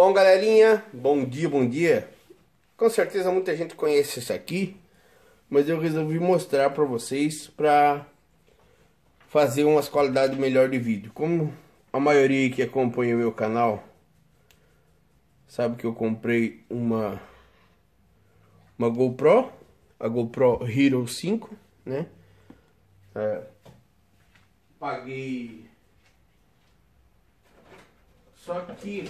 Bom, galerinha, bom dia, bom dia. Com certeza muita gente conhece isso aqui, mas eu resolvi mostrar para vocês para fazer umas qualidades melhor de vídeo. Como a maioria que acompanha o meu canal sabe que eu comprei uma GoPro, a GoPro Hero 5, né? Paguei, só que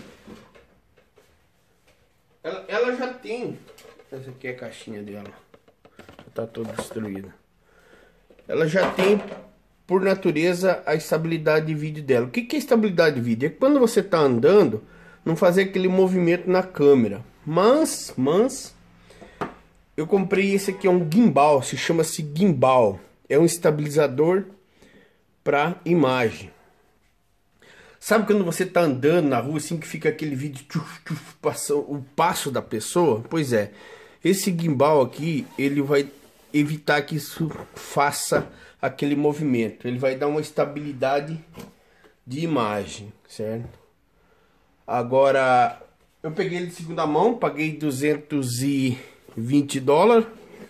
ela já tem, essa aqui é a caixinha dela, tá toda destruída. Ela já tem por natureza a estabilidade de vídeo dela. O que é estabilidade de vídeo? É quando você está andando, não fazer aquele movimento na câmera. Mas eu comprei esse aqui, é um gimbal, se chama-se gimbal. É um estabilizador para imagem. Sabe quando você está andando na rua assim que fica aquele vídeo o passo da pessoa? Pois é, esse gimbal aqui, ele vai evitar que isso faça aquele movimento. Ele vai dar uma estabilidade de imagem, certo? Agora, eu peguei ele de segunda mão, paguei $220,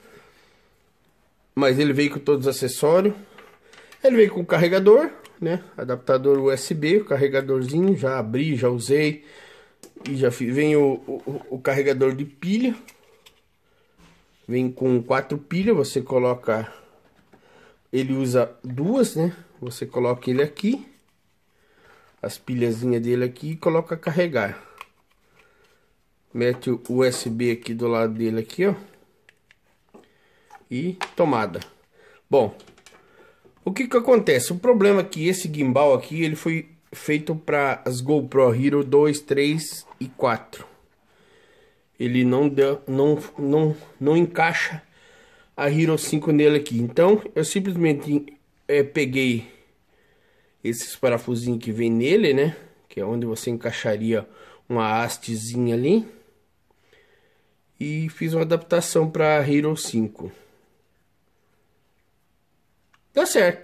mas ele veio com todos os acessórios. Ele veio com carregador, né? Adaptador USB, o carregadorzinho, já abri, já usei. E já vem o carregador de pilha. Vem com 4 pilhas, você coloca... Ele usa duas, né? Você coloca ele aqui, as pilhazinhas dele aqui, e coloca a carregar. Mete o USB aqui do lado dele aqui, ó. E tomada. Bom, o que acontece? O problema é que esse gimbal aqui, ele foi feito para as GoPro Hero 2, 3 e 4. Ele não encaixa a Hero 5 nele aqui. Então eu simplesmente peguei esses parafusinhos que vem nele, né? Que é onde você encaixaria uma hastezinha ali. E fiz uma adaptação para a Hero 5. Dá certo.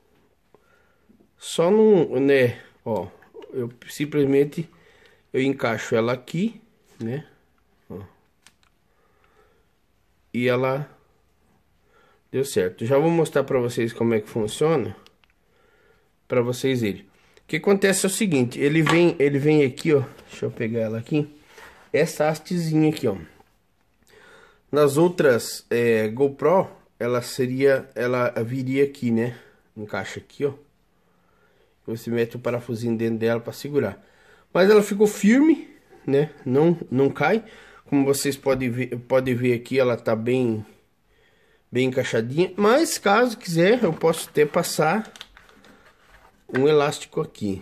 Só não, né? Ó, eu simplesmente encaixo ela aqui, né? Ó. E ela deu certo. Já vou mostrar para vocês como é que funciona, para vocês verem. O que acontece é o seguinte, ele vem aqui, ó. Deixa eu pegar ela aqui. Essa hastezinha aqui, ó. Nas outras GoPro, ela viria aqui, né? Encaixa aqui, ó. Você mete o parafusinho dentro dela para segurar. Mas ela ficou firme, né? Não cai. Como vocês podem ver aqui, ela tá bem encaixadinha. Mas caso quiser, eu posso até passar um elástico aqui.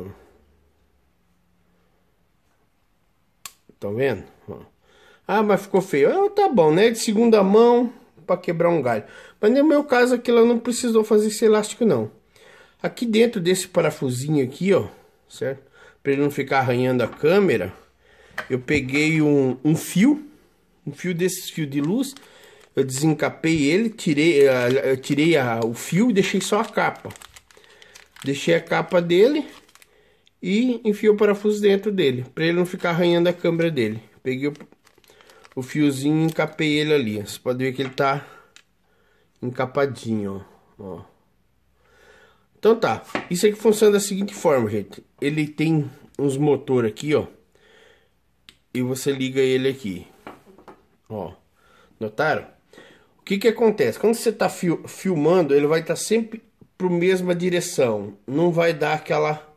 Tá vendo? Ah, mas ficou feio. Ah, tá bom, né? De segunda mão para quebrar um galho. Mas no meu caso aqui, ela não precisou fazer esse elástico, não. Aqui dentro desse parafusinho aqui, ó, certo? Para ele não ficar arranhando a câmera, eu peguei um fio desses fios de luz. Eu desencapei ele, eu tirei o fio e deixei só a capa. Deixei a capa dele e enfiei o parafuso dentro dele, para ele não ficar arranhando a câmera dele. Peguei o fiozinho e encapei ele ali. Você pode ver que ele tá encapadinho, ó. Então tá, isso aqui funciona da seguinte forma, gente. Ele tem uns motor aqui, ó. E você liga ele aqui, ó. Notaram? O que acontece? Quando você tá filmando, ele vai estar sempre para a mesma direção. Não vai dar aquela...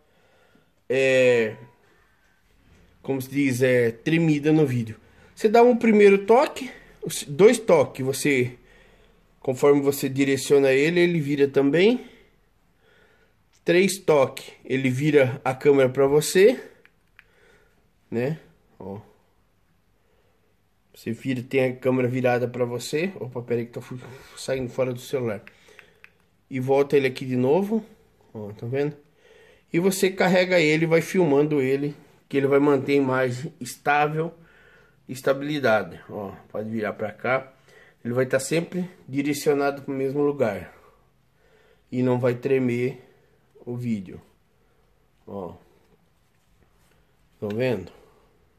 como se diz, tremida no vídeo. Você dá um primeiro toque, 2 toques, conforme você direciona ele, ele vira também. 3 toques, ele vira a câmera para você, né? Ó. Você vira, tem a câmera virada para você. Opa, peraí que tô saindo fora do celular. E volta ele aqui de novo, ó, tá vendo? E você carrega ele, vai filmando ele, que ele vai manter a imagem estável, estabilidade. Ó, pode virar para cá. Ele vai estar sempre direcionado para o mesmo lugar e não vai tremer o vídeo. Ó, estão vendo?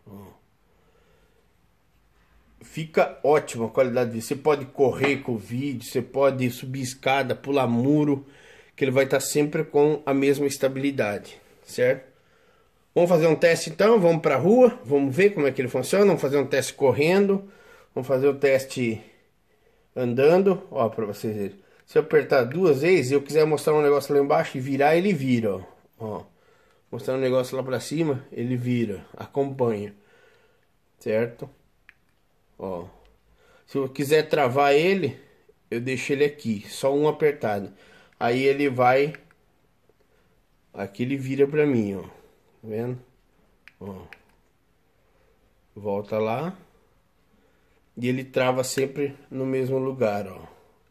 Fica ótima a qualidade dele. Você pode correr com o vídeo, você pode subir escada, pular muro, que ele vai estar sempre com a mesma estabilidade, certo? Vamos fazer um teste então, vamos para a rua, vamos ver como é que ele funciona, vamos fazer um teste correndo, vamos fazer um teste andando, ó, para vocês verem. Se eu apertar 2 vezes, eu quiser mostrar um negócio lá embaixo e virar, ele vira, ó. Mostrar um negócio lá para cima, ele vira, acompanha, certo? Ó, se eu quiser travar ele, eu deixo ele aqui, só um apertado. Aí ele vai, aqui ele vira pra mim, ó, tá vendo? Ó, volta lá e ele trava sempre no mesmo lugar, ó.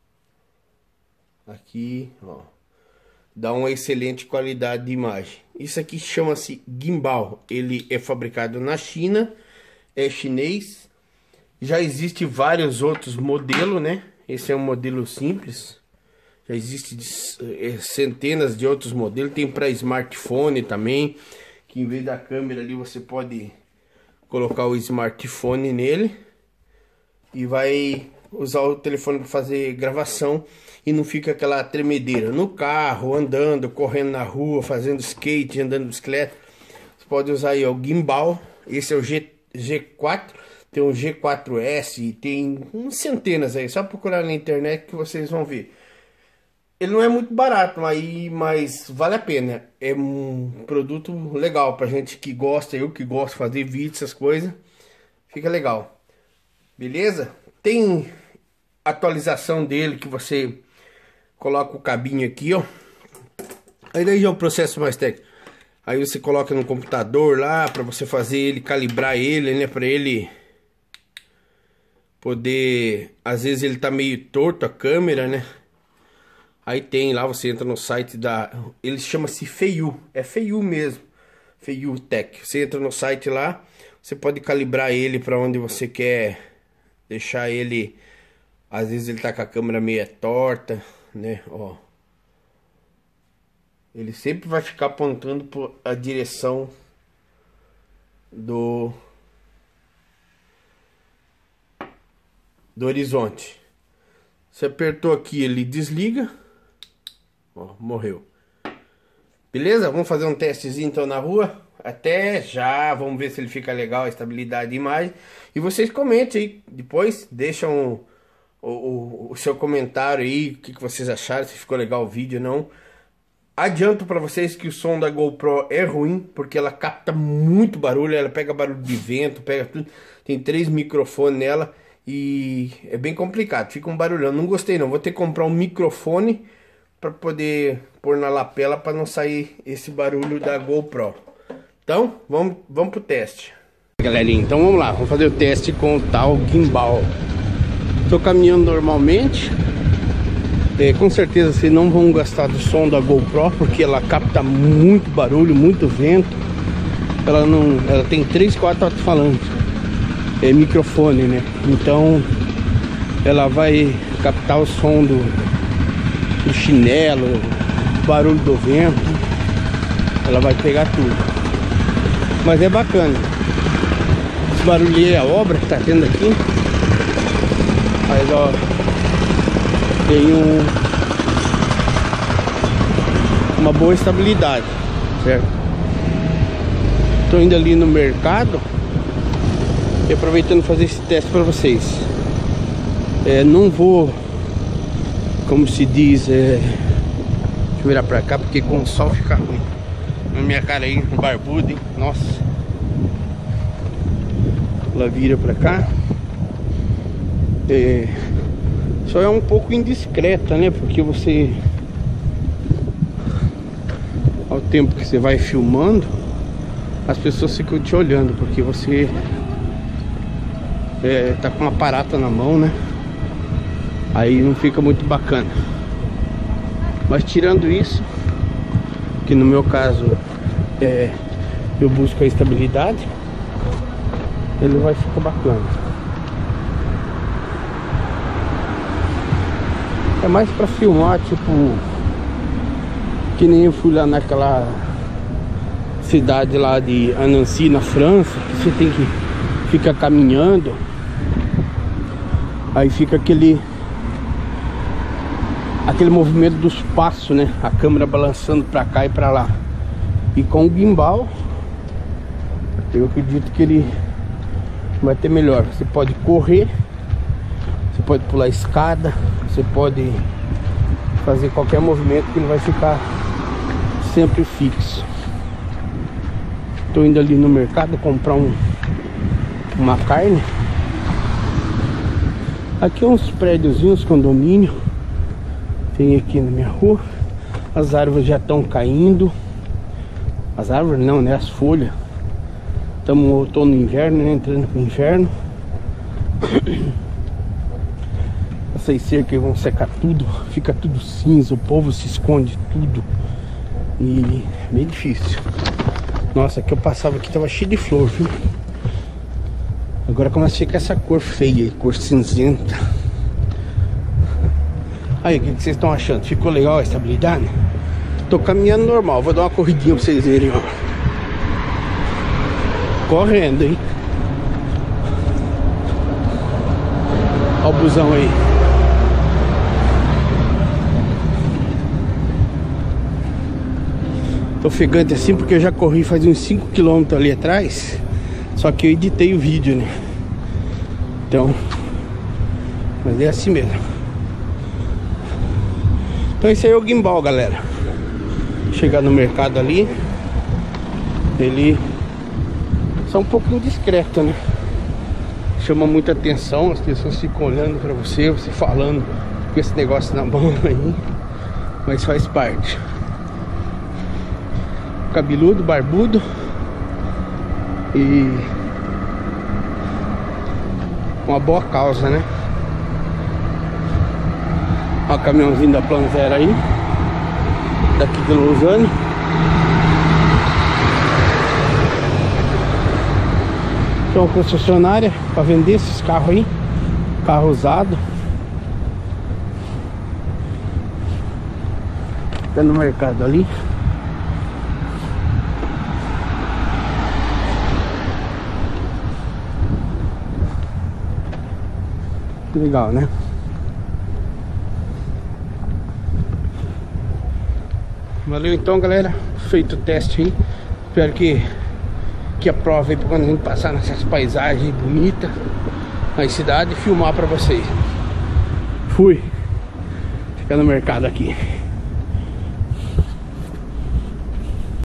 Aqui, ó, dá uma excelente qualidade de imagem. Isso aqui chama-se gimbal. Ele é fabricado na China, é chinês. Já existe vários outros modelos, né? Esse é um modelo simples. Já existe centenas de outros modelos. Tem para smartphone também, que em vez da câmera ali você pode colocar o smartphone nele e vai usar o telefone para fazer gravação e não fica aquela tremedeira no carro, andando, correndo na rua, fazendo skate, andando de bicicleta. Você pode usar aí o gimbal. Esse é o G4. Tem um G4S, tem umas centenas aí, só procurar na internet que vocês vão ver. Ele não é muito barato, mas vale a pena. É um produto legal pra gente que gosta, eu que gosto de fazer vídeo, essas coisas. Fica legal. Beleza? Tem atualização dele que você coloca o cabinho aqui, ó. Aí daí já é um processo mais técnico. Aí você coloca no computador lá pra você fazer ele, calibrar ele, né, pra ele poder, às vezes ele tá meio torto a câmera, né? Aí tem lá, você entra no site da, ele chama-se Feiyu, é Feiyu mesmo, Feiyu Tech. Você entra no site lá, você pode calibrar ele para onde você quer deixar ele. Às vezes ele tá com a câmera meio torta, né? Ó, ele sempre vai ficar apontando para a direção do horizonte. Você apertou aqui, ele desliga. Ó, morreu. Beleza? Vamos fazer um testezinho então na rua. Até já, vamos ver se ele fica legal, a estabilidade de imagem. E vocês comentem aí, depois deixam o seu comentário aí, o que vocês acharam, se ficou legal o vídeo ou não. Adianto para vocês que o som da GoPro é ruim, porque ela capta muito barulho, ela pega barulho de vento, pega tudo. Tem 3 microfones nela e é bem complicado, fica um barulhão. Não gostei não, vou ter que comprar um microfone para poder pôr na lapela para não sair esse barulho da GoPro. Então, vamos pro teste. Galerinha, então vamos lá, vamos fazer o teste com o tal gimbal. Estou caminhando normalmente. Com certeza vocês não vão gastar do som da GoPro, porque ela capta muito barulho, muito vento. Ela tem 3, 4 alto-falantes, microfone, né? Então ela vai captar o som do chinelo, barulho do vento. Ela vai pegar tudo. Mas é bacana. Esse barulho aí é a obra que tá tendo aqui. Mas ó, tem uma boa estabilidade, certo? Tô indo ali no mercado e aproveitando fazer esse teste para vocês. Não vou, como se diz, deixa eu virar pra cá porque com o sol fica ruim. Na minha cara aí, barbudo, hein? Nossa. Ela vira pra cá. Só é um pouco indiscreta, né? Porque você, ao tempo que você vai filmando, as pessoas ficam te olhando, porque você tá com um aparato na mão, né? Aí não fica muito bacana. Mas tirando isso, que no meu caso eu busco a estabilidade, ele vai ficar bacana. É mais pra filmar, tipo, que nem eu fui lá naquela cidade lá de Annecy, na França, que você tem que ficar caminhando. Aí fica aquele movimento dos passos, né? A câmera balançando pra cá e pra lá. E com o gimbal, eu acredito que ele vai ter melhor. Você pode correr, você pode pular escada, você pode fazer qualquer movimento que ele vai ficar sempre fixo. Tô indo ali no mercado comprar uma carne. Aqui uns prédiozinhos, condomínio tem aqui na minha rua. As árvores já estão caindo. As árvores não, né? As folhas. Estamos no outono e inverno, né? Entrando pro inverno. Essas cercas vão secar tudo. Fica tudo cinza. O povo se esconde tudo. E é bem difícil. Nossa, aqui eu passava aqui, tava cheio de flor, viu? Agora começa a ficar essa cor feia, cor cinzenta. Aí, o que vocês estão achando? Ficou legal a estabilidade? Tô caminhando normal, vou dar uma corridinha pra vocês verem, ó. Correndo, hein? Ó o busão aí. Tô ofegante assim porque eu já corri faz uns 5 km ali atrás. Só que eu editei o vídeo, né? Então, mas é assim mesmo. Então esse aí é o gimbal, galera. Chegar no mercado ali, ele só um pouco indiscreto, né? Chama muita atenção, as pessoas ficam olhando pra você, você falando com esse negócio na mão aí. Mas faz parte. Cabeludo, barbudo e uma boa causa, né? Ó o caminhãozinho da Planzera aí, daqui de Lausanne. Tem uma concessionária para vender esses carros aí, carro usado. Tá no mercado ali. Legal, né? Valeu então, galera. Feito o teste aí. Espero que aprove aí pra quando a gente passar nessas paisagens bonitas na cidade e filmar pra vocês. Fui. Fica no mercado aqui.